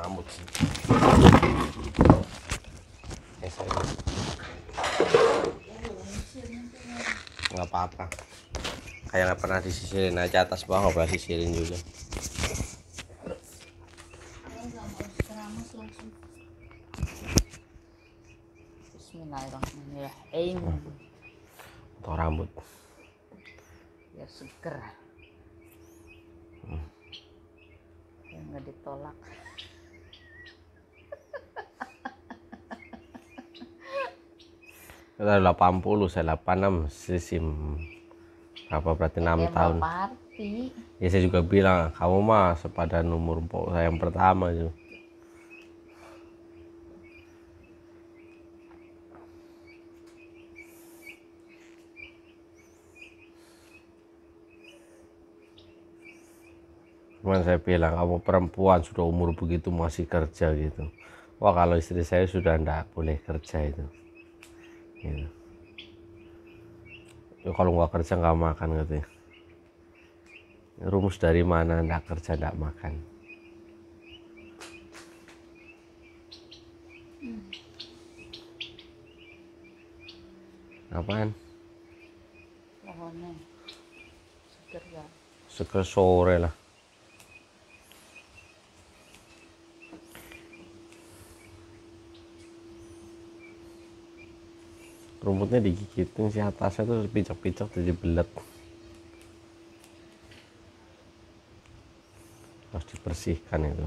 rambut sih. Nggak apa-apa, kayak nggak pernah disisirin aja, atas bawah nggak pernah sisirin juga. Bismillahirrahmanirrahim. Untuk rambut Biar seger. Biar nggak ditolak. kita 80, saya 86, sisim apa berarti 6 tahun. Party. Ya saya juga bilang kamu mah sepadan umur saya yang pertama itu. Cuman saya bilang kamu perempuan sudah umur begitu masih kerja gitu. Wah kalau istri saya sudah ndak boleh kerja itu. Gitu. Ya, kalau nggak kerja nggak makan katanya. Rumus dari mana ndak kerja ndak makan? Apaan? Pohonnya seger ya. Seger sore lah. Rumputnya digigitin sih, atasnya tuh picok-picok jadi belet. Harus dibersihkan itu.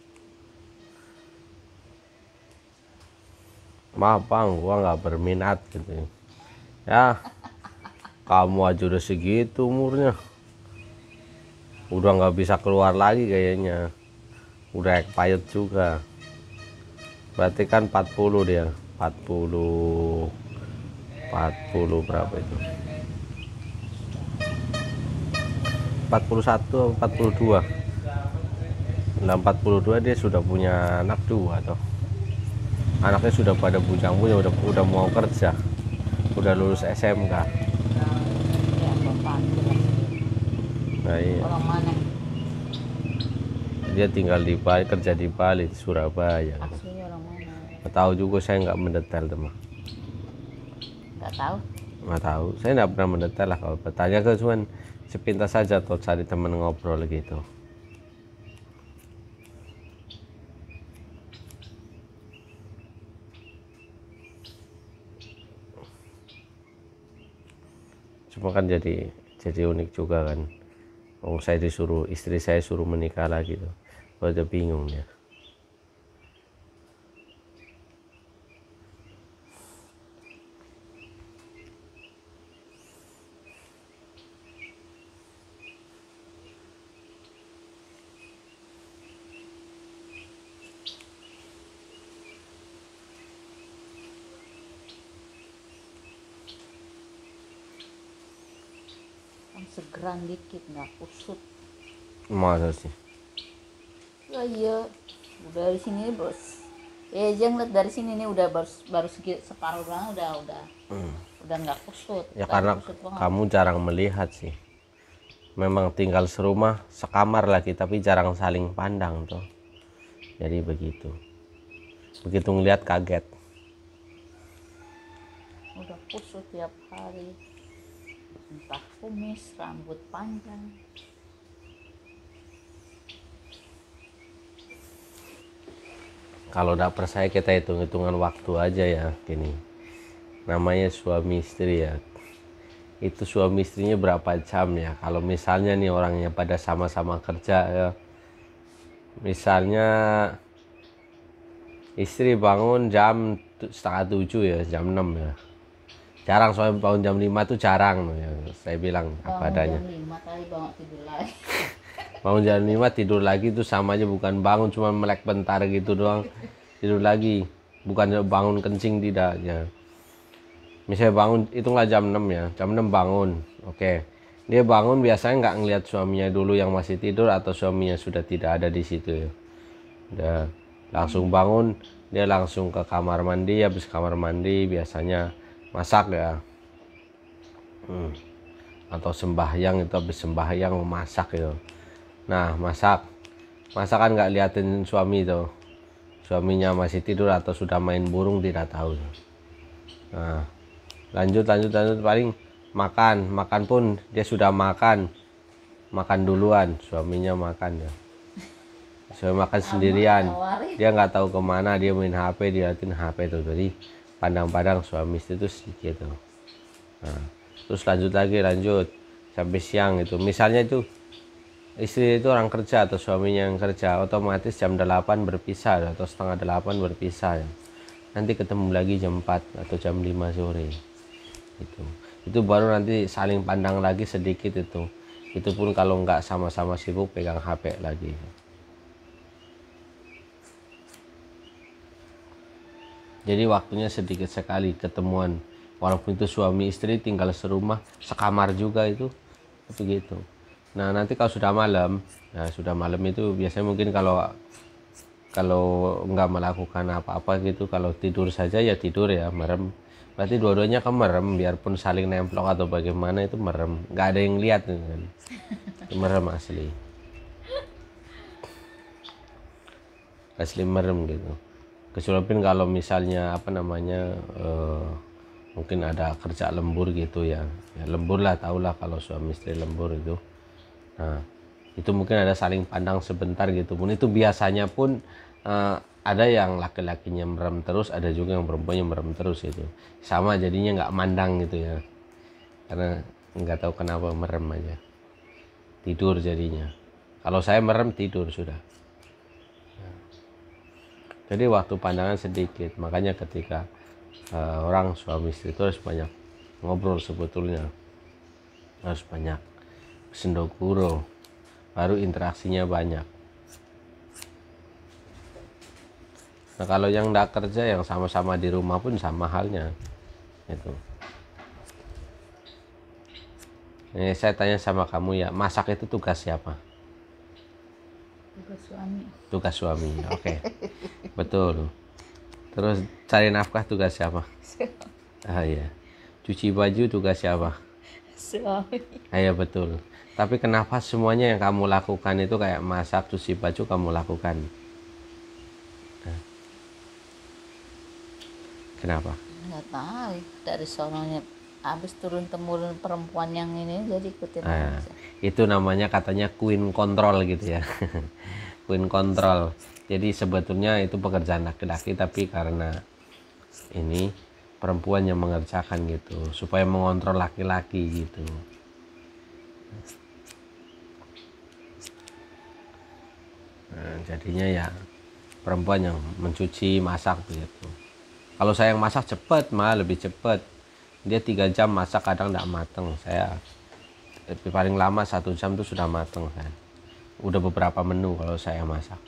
Maaf bang, gua nggak berminat gitu ya. Kamu aja udah segitu umurnya, udah nggak bisa keluar lagi kayaknya, udah expired juga. Berarti kan 40 dia, 40 berapa itu, 41 42. Nah 42 dia sudah punya anak 2 toh. Anaknya sudah pada bujang-bujang, udah mau kerja, udah lulus SMK. Ya bapak jelas. Nah, iya. Orang mana? Dia tinggal di Bali, kerja di Bali, di Surabaya. Aslinya orang mana? Nggak tahu juga, saya nggak mendetail teman. Nggak tahu. Nggak tahu, saya nggak pernah mendetail lah. Kalau bertanya ke cuman sepintas saja atau cari teman ngobrol gitu. Cuma kan jadi unik juga kan. Saya disuruh, istri saya suruh menikah lagi tuh. Udah bingung ya. Segeran dikit nggak kusut. Masa sih? Ya iya, udah dari sini bos. Aja ngeliat dari sini nih udah baru separuh doang udah nggak kusut. Ya karena kamu jarang melihat sih. Memang tinggal serumah, sekamar lagi, tapi jarang saling pandang tuh. Jadi begitu. Begitu ngeliat kaget. Udah kusut tiap hari. Entah kumis, rambut panjang. Kalau udah percaya kita hitung-hitungan waktu aja ya gini. Namanya suami istri ya. Itu suami istrinya berapa jam ya? Kalau misalnya nih orangnya pada sama-sama kerja ya. Misalnya istri bangun jam 6:30 ya, jam 6 ya. Jarang soalnya bangun jam 5 tuh jarang ya. Saya bilang apa adanya. Jam 5 kali bangun tidur lagi. Bangun jam 5 tidur lagi tuh sama aja, bukan bangun cuma melek bentar gitu doang. Tidur lagi. Bukan bangun kencing, tidak ya. Misalnya bangun, hitunglah jam 6 ya. Jam 6 bangun. Oke. Dia bangun biasanya nggak ngelihat suaminya dulu yang masih tidur atau suaminya sudah tidak ada di situ ya. Udah langsung bangun, dia langsung ke kamar mandi, habis kamar mandi biasanya masak ya. Atau sembahyang, itu habis sembahyang memasak ya. Nah masak kan nggak liatin suami tuh, suaminya masih tidur atau sudah main burung tidak tahu. Nah, lanjut paling makan pun dia sudah makan duluan, suaminya makan ya. Suami makan sendirian, dia nggak tahu kemana, dia main HP, dia liatin HP tuh, jadi pandang-pandang suami istri itu sedikit tuh. Nah, terus lanjut sampai siang itu, misalnya itu istri itu orang kerja atau suaminya yang kerja, otomatis jam 8 berpisah atau setengah 8 berpisah ya. Nanti ketemu lagi jam 4 atau jam 5 sore itu baru nanti saling pandang lagi sedikit itu pun kalau nggak sama-sama sibuk pegang HP lagi. Jadi waktunya sedikit sekali ketemuan, walaupun itu suami istri tinggal serumah sekamar juga itu begitu. Nah nanti kalau sudah malam, itu biasanya mungkin kalau nggak melakukan apa-apa gitu, kalau tidur saja ya tidur ya merem, berarti dua-duanya kan merem, biarpun saling nemplok atau bagaimana itu merem, nggak ada yang lihat kan, merem asli merem gitu. Kecuali kalau misalnya mungkin ada kerja lembur gitu ya lembur lah, tahulah kalau suami istri lembur itu. Nah itu mungkin ada saling pandang sebentar gitu pun, itu biasanya pun ada yang laki-lakinya merem terus, ada juga yang perempuannya merem terus, itu sama jadinya nggak mandang gitu ya, karena nggak tahu kenapa merem aja, tidur jadinya. Kalau saya merem tidur sudah. Jadi waktu pandangan sedikit, makanya ketika orang suami istri itu harus banyak ngobrol, sebetulnya harus banyak sendokuro, baru interaksinya banyak. Nah kalau yang nggak kerja, yang sama-sama di rumah pun sama halnya itu. Ini saya tanya sama kamu ya, masak itu tugas siapa? Tugas suami. Tugas suami, oke. Betul. Terus cari nafkah tugas siapa? Ah iya. Cuci baju tugas siapa? Suami. Iya betul. Tapi kenapa semuanya yang kamu lakukan itu kayak masak, cuci baju kamu lakukan? Nah. Kenapa? Nggak tahu, dari sononya habis turun temurun perempuan yang ini jadi ikutin Nah, aja. itu namanya katanya queen control gitu ya. Queen control. Jadi sebetulnya itu pekerjaan laki-laki, tapi karena ini perempuan yang mengerjakan gitu, supaya mengontrol laki-laki gitu. Nah, jadinya ya perempuan yang mencuci, masak begitu. Kalau saya yang masak cepat, malah lebih cepat. Dia 3 jam masak kadang tidak mateng. Saya paling lama 1 jam tuh sudah mateng kan. Udah beberapa menu kalau saya masak.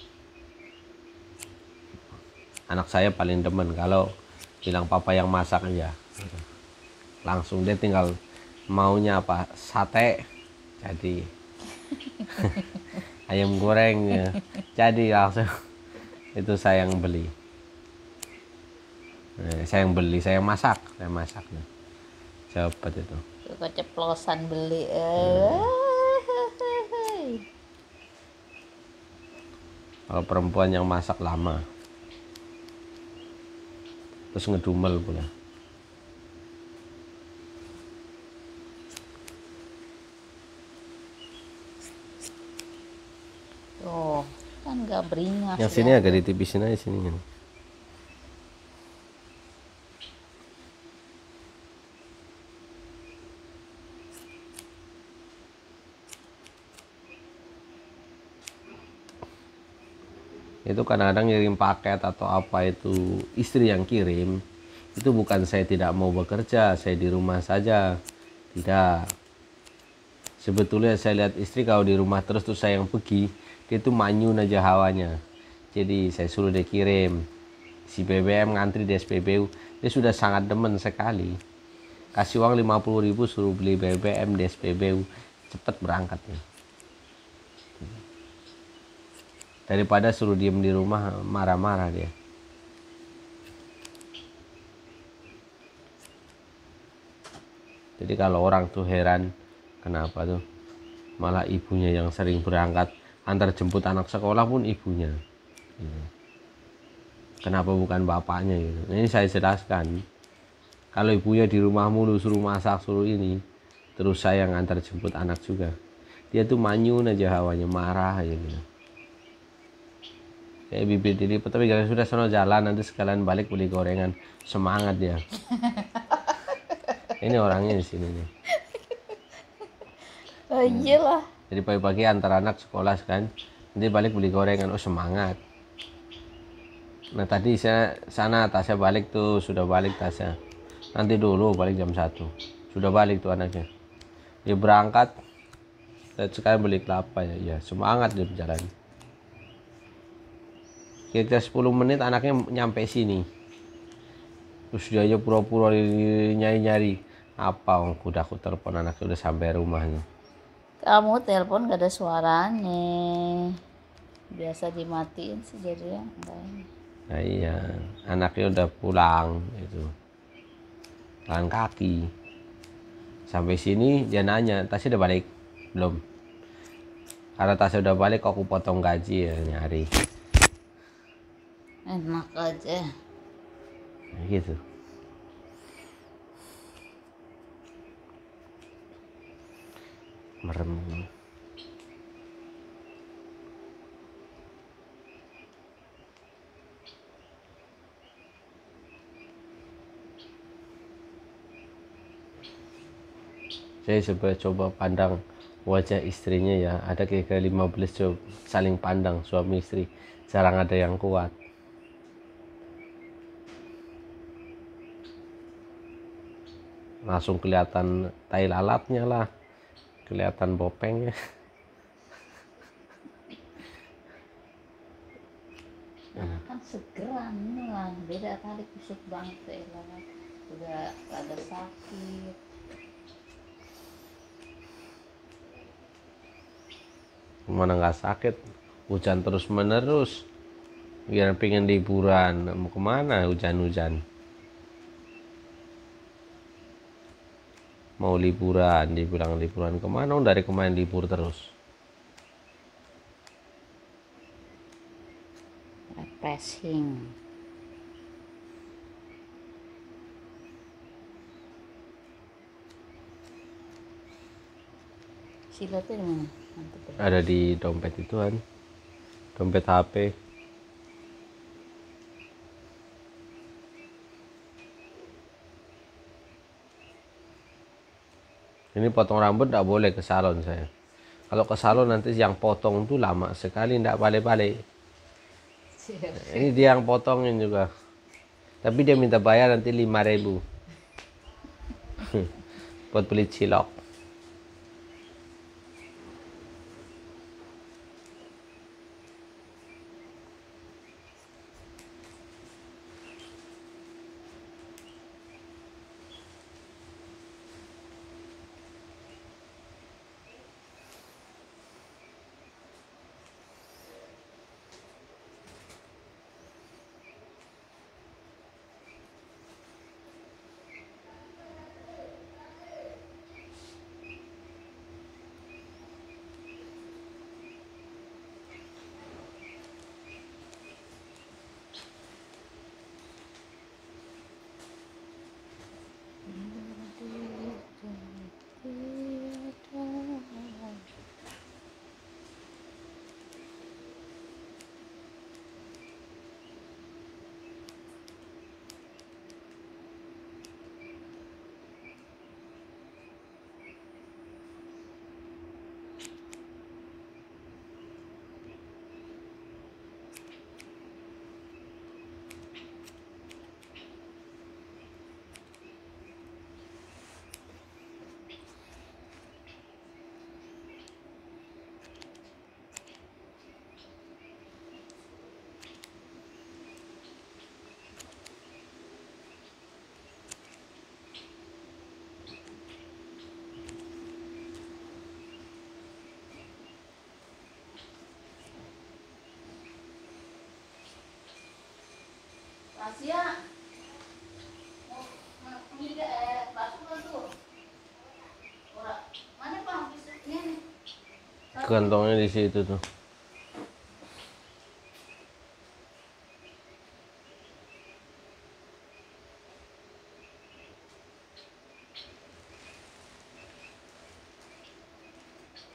Anak saya paling demen kalau bilang papa yang masak aja. Langsung dia tinggal maunya apa, sate jadi. Ayam goreng ya. Jadi langsung itu saya yang beli. Saya yang beli, saya yang masak, cepet itu. Keceplosan beli. Kalau perempuan yang masak lama, terus ngedumel pula. Tuh, kan nggak beringas. Yang sini agak ditipisin aja sini. Itu kadang-kadang ngirim paket atau apa itu istri yang kirim, itu bukan saya tidak mau bekerja, saya di rumah saja, tidak. Sebetulnya saya lihat istri kalau di rumah terus tuh saya yang pergi, dia itu manyun aja hawanya. Jadi saya suruh dia kirim si BBM, ngantri di SPBU, dia sudah sangat demen sekali. Kasih uang 50.000 suruh beli BBM di SPBU, cepet berangkat ya. Daripada suruh diem di rumah marah-marah dia. Jadi kalau orang tuh heran kenapa tuh malah ibunya yang sering berangkat, antar jemput anak sekolah pun ibunya. kenapa bukan bapaknya gitu. Ini saya jelaskan, kalau ibunya di rumah mulu, suruh masak, suruh ini, terus saya ngantar jemput anak juga, dia tuh manyun aja hawanya, marah aja gitu. Kayak bibir dilipet, tapi kalau sudah sono jalan nanti sekalian balik beli gorengan, semangat dia. Ini orangnya di sini nih. Oh iyalah. Jadi pagi-pagi antar anak sekolah kan, nanti balik beli gorengan, oh semangat. Nah tadi saya sana tasnya balik tuh, sudah balik tasnya. Nanti dulu balik jam 1. Sudah balik tuh anaknya. Dia berangkat, dan sekarang beli kelapa ya, ya semangat dia berjalan. Kira-kira 10 menit anaknya nyampe sini. Terus dia aja pura-pura nyari-nyari. Apa, udah aku telepon anaknya udah sampai rumahnya. Kamu telepon gak ada suaranya. Biasa dimatiin sih jadi ya. Nah iya, anaknya udah pulang itu. Jalan kaki. Sampai sini dia nanya, tasnya udah balik? Belum. Karena tasnya udah balik, kok aku potong gaji ya nyari. Enak aja. Nah, gitu. Merem. Saya coba pandang wajah istrinya ya, ada kira-kira 15 coba saling pandang suami istri, jarang ada yang kuat. Langsung kelihatan tai lalatnya lah, kelihatan bopengnya. Kan segeran lah, beda kali kusut banget lah. Udah ada sakit. Mana nggak sakit, hujan terus menerus, biar pengen liburan, mau kemana hujan-hujan. Mau liburan, dibilang liburan kemana, dari kemarin libur terus. Refreshing. Silatnya di mana? Ada di dompet itu kan, dompet HP. Ini potong rambut nggak boleh ke salon saya. Kalau ke salon nanti yang potong tuh lama sekali, nggak balik-balik. Ini dia yang potongin juga. Tapi dia minta bayar nanti 5.000 buat beli cilok. Asia, bakso kan tuh. Mana bang pisaunya nih? Kantongnya di situ tuh.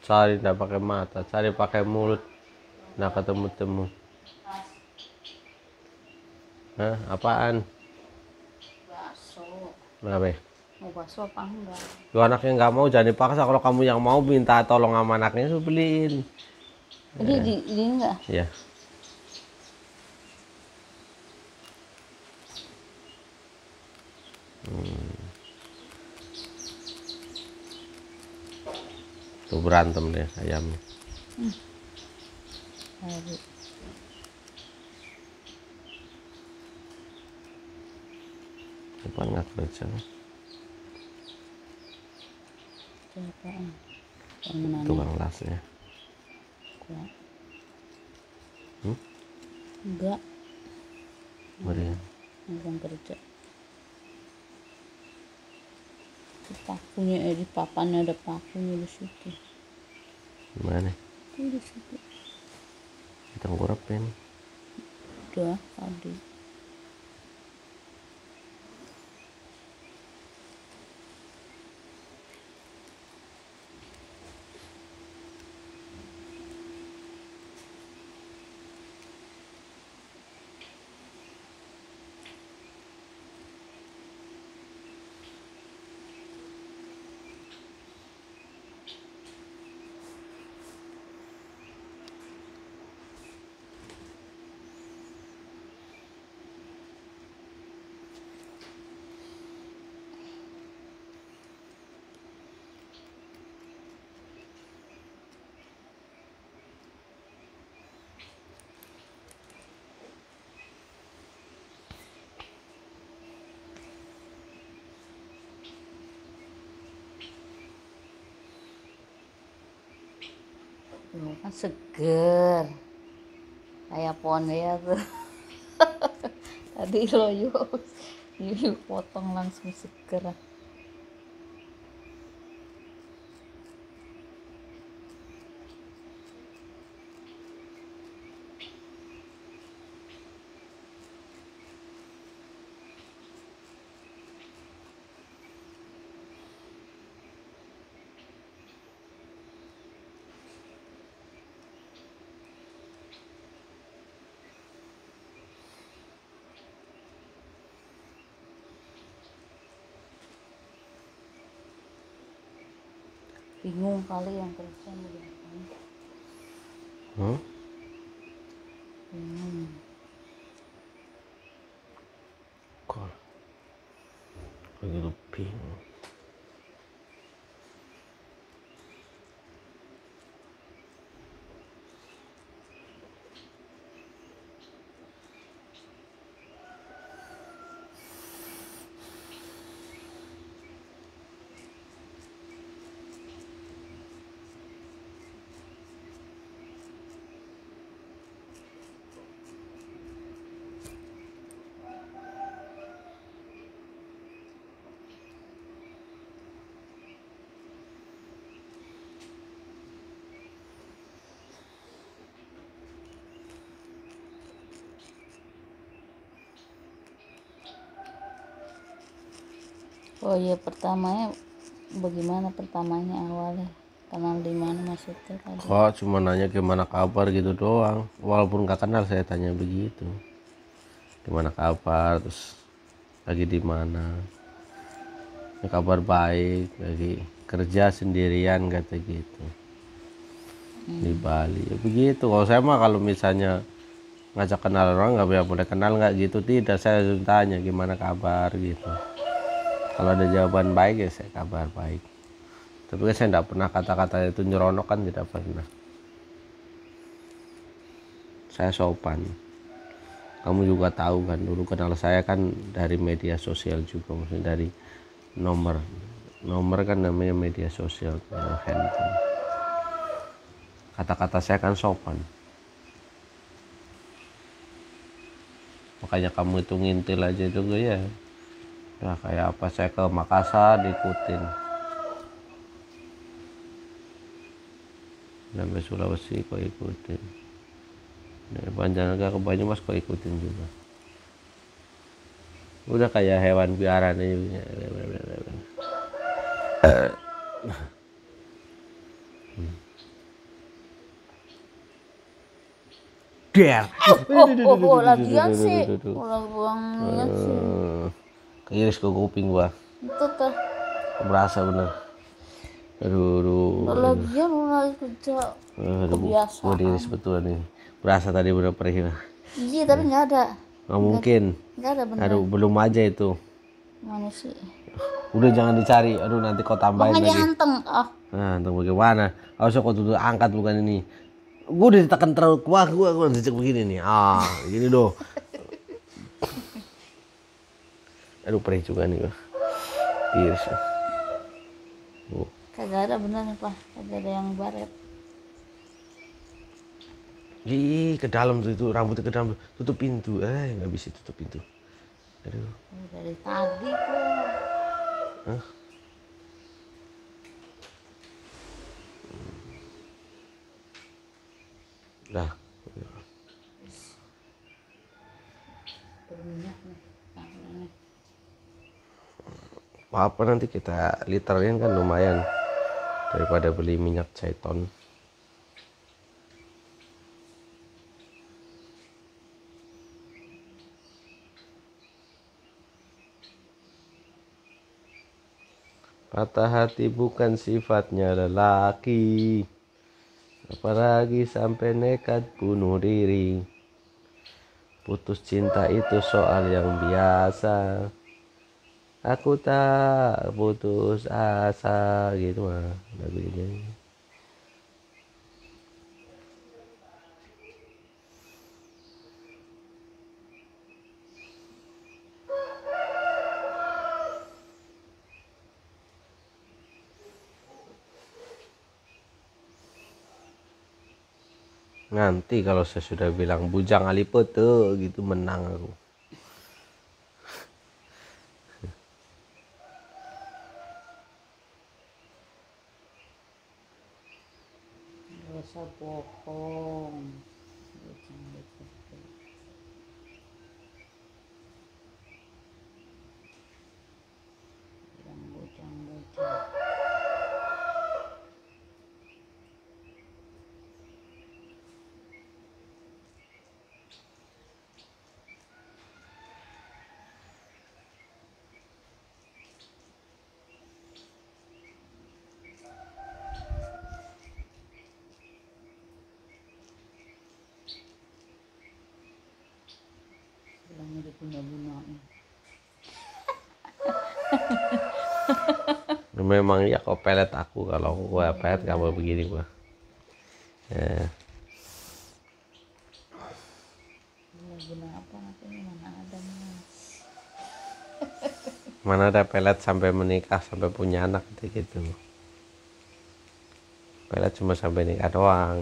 Cari nggak pakai mata, cari pakai mulut. Nggak ketemu-temu. Hah, apaan? Bakso. Kenapa? Mau bakso apa enggak? Lu anaknya nggak mau, jangan dipaksa. Kalau kamu yang mau, minta tolong sama anaknya, suruh beliin. Jadi di enggak? Ya. Tuh berantem deh ayamnya. Hari. Depan nggak kerja. Apaan? Bangunannya. Tukang lasnya. Enggak. Hmm? Enggak. Meriah. Orang kerja. Di pakunya, di papannya ada pakunya di situ. Gimana? Itu di situ. Kita ngurapin. Udah tadi. Tuh kan seger. Kayak pohon ya tuh. Tadi lo yuk potong langsung seger. Bingung kali yang kerja mau diapain. Hmm? Bingung. Kok begitu bingung. Oh iya, pertamanya bagaimana pertamanya awalnya? Kenal di mana maksudnya tadi? Kok cuma nanya gimana kabar gitu doang. Walaupun nggak kenal saya tanya begitu. Gimana kabar, terus lagi di mana? Ya, kabar baik, lagi kerja sendirian kata gitu. Di Bali. Ya begitu. Kalau saya mah kalau misalnya ngajak kenal orang nggak boleh kenal nggak gitu, tidak, saya langsung tanya gimana kabar gitu. Kalau ada jawaban baik ya saya kabar baik. Tapi kan saya tidak pernah kata-kata itu nyeronok, kan tidak pernah. Saya sopan. Kamu juga tahu kan, dulu kenal saya kan dari media sosial juga, maksudnya dari nomor kan namanya media sosial, handphone. Kata-kata saya kan sopan. Makanya kamu itu ngintil aja itu ya. Nah, kayak apa saya ke Makassar diikutin. Sampai Sulawesi kok ikutin. Dari Banjarnegara ke Banyumas kok ikutin juga. Udah kayak hewan piaraan aja. Der. Lagian sih. Ulang buang minyak sih. Keiris ke kuping gua. Itu tuh. Berasa bener. Aduh. Lagian ulang kerja. Aduh, Kebiasaan. gua diiris betul nih. Berasa tadi bener perih. Iya tapi nggak ada. Nggak mungkin. Nggak ada bener. Aduh, belum aja itu. Mana sih? Udah jangan dicari. Aduh, nanti kau tambahin Makanya lagi. anteng. Ah. Nah, anteng bagaimana? Harusnya kau tuh angkat bukan ini. Gue udah ditekan terlalu kuat, gue nanti cek begini nih. Gini doh. Aduh, perih juga nih gue. Iris. Kagak ada bener nih Pak. Kagak ada yang baret. Ih, ke dalam tuh itu rambutnya ke dalam. Tutup pintu. Nggak bisa tutup pintu. Aduh. Dari tadi kok. Hah? Dah. Berminyak nih. Tangannya. Apa nanti kita literin kan lumayan daripada beli minyak caiton. Patah hati bukan sifatnya lelaki, apalagi sampai nekat bunuh diri. Putus cinta itu soal yang biasa. Aku tak putus asa gitu mah lagu ini. Nanti kalau saya sudah bilang bujang alipete gitu menang aku. Gak usah bohong. Bujang. Bilangnya dibuna-bunain. Memang ya kok pelet aku, kalau gua pelet kamu begini gua. Ya. Guna apa nanti mana ada Mas. Mana ada pelet sampai menikah sampai punya anak gitu. Pelet cuma sampai nikah doang.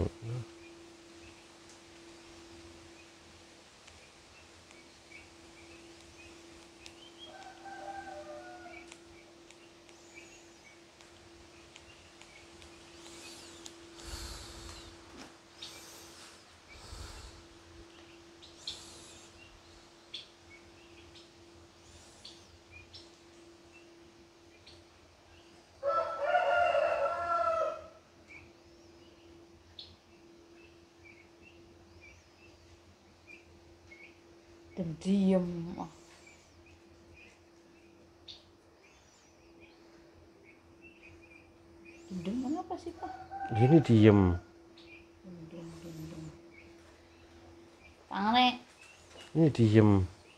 Dan diem. Diem kenapa sih Pak? Gini diem. Tangannya. Ini diem.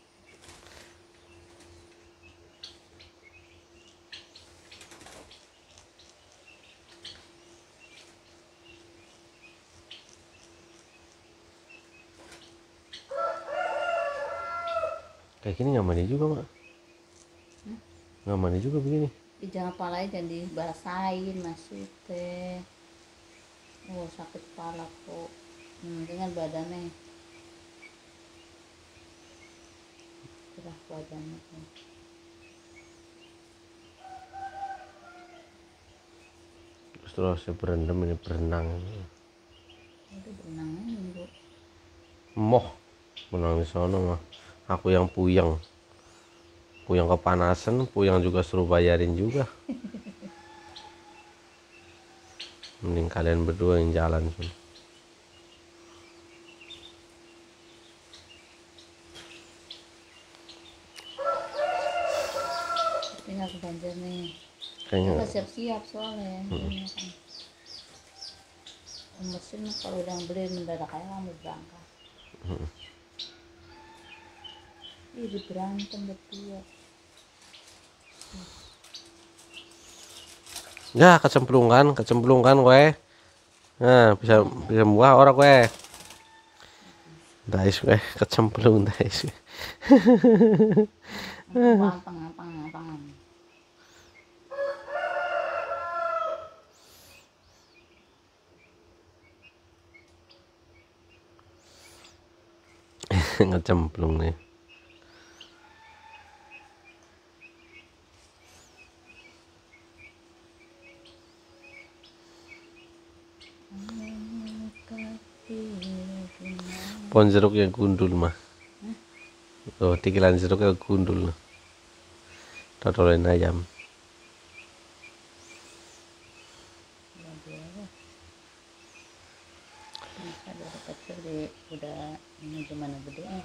Kayak gini nggak mandi juga mak. Nggak mandi juga begini. Jangan palanya jangan dibasahin maksudnya. Oh sakit kepala kok. Dengan badannya. Gerah badannya. Terus saya berendam ini berenang. Itu berenangnya minggu. Moh, berenang di sana mah. Aku yang puyeng. Puyeng kepanasan, puyeng juga suruh bayarin juga. Mending kalian berdua yang jalan. Banjir nih. Kayaknya Kita siap-siap soalnya. Ini kan. Mesin kalau udah beli mendadak aja kamu berangkat. Ih, berantem berdua. ya kecemplungan kowe. Nah, bisa buah orang kowe. Dais kowe kecemplung dais. Gampang. Ngecemplung nih. Pohon jeruk yang gundul mah. Oh, tikilan jeruk yang gundul. Totolen ayam. Masa dari kecil udah ini gimana gedenya.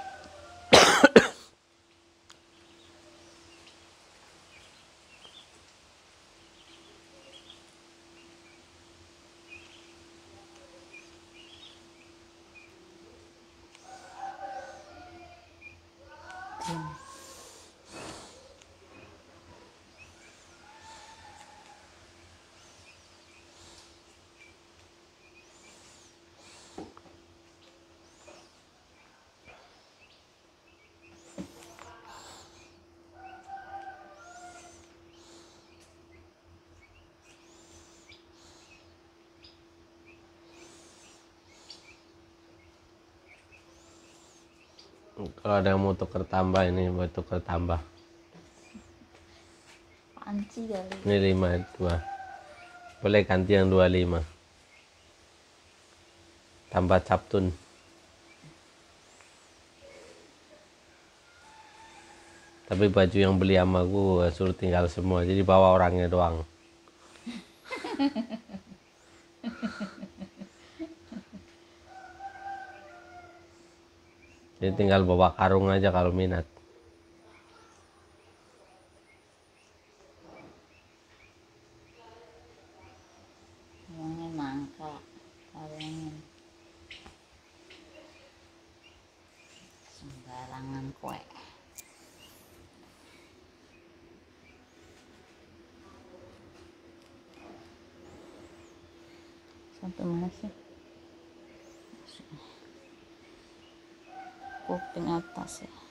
Kalau ada yang mau tuker tambah ini buat tuker tambah. Panci kali. Ini 52. Boleh ganti yang 25. Tambah captun. Tapi baju yang beli sama gue suruh tinggal semua. Jadi bawa orangnya doang. Jadi tinggal bawa karung aja kalau minat. Uangnya nangka. Karungin. Sembarangan kue. Sampai mana sih? Kuping atas ya.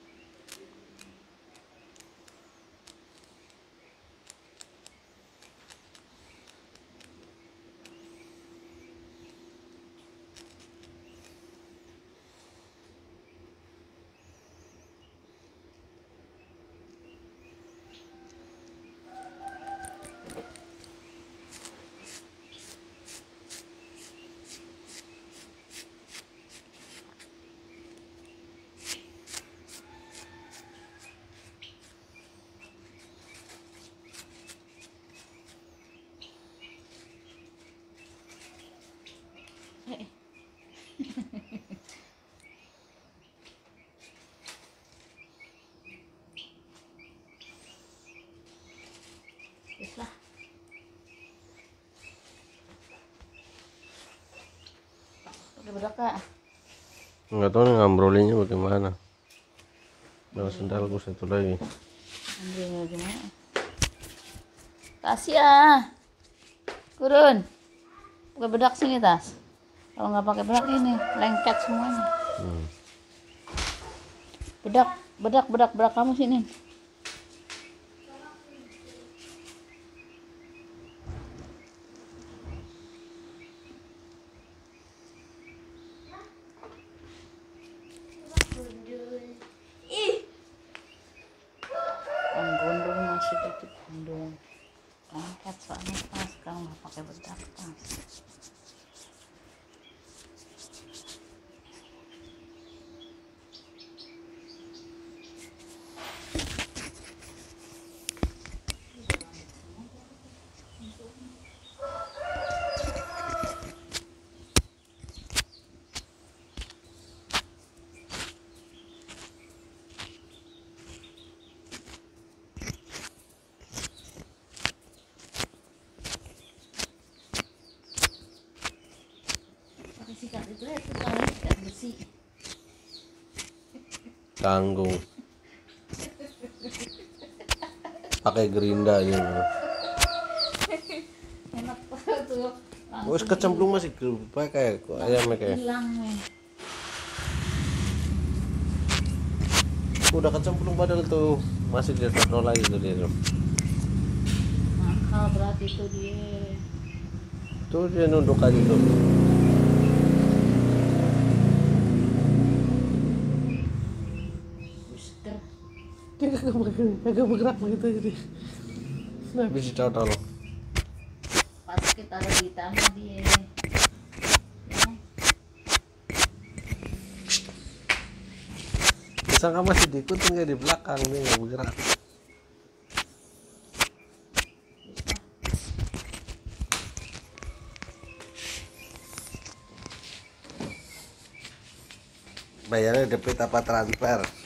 Wis lah. Udah berapa? Nggak tahu nih ngambrolinya bagaimana. Bawa sendalku satu lagi. Ambilnya gimana? Kasih ya. Kurun. Pakai bedak sini tas. Kalau nggak pakai bedak ini lengket semuanya. Bedak kamu sini. Gondol masih dikit gondol. Lengket soalnya tas kalau nggak pakai bedak tas. asuransi. Tanggung. Pakai gerinda ya. Enak banget tuh. Wes kecemplung masih pakai ayam kayak. Hilang nih. Udah kecemplung padahal tuh masih di tato lagi tuh dia tuh. Mahal berarti itu dia. Tuh dia nunduk aja tuh. Booster. Dia kagak bergerak begitu jadi. Nah bisa tahu. Pas kita ada di tanah dia. Ya. Disangka masih diikutin kayak di belakang dia nggak bergerak. Bayarnya debit apa transfer?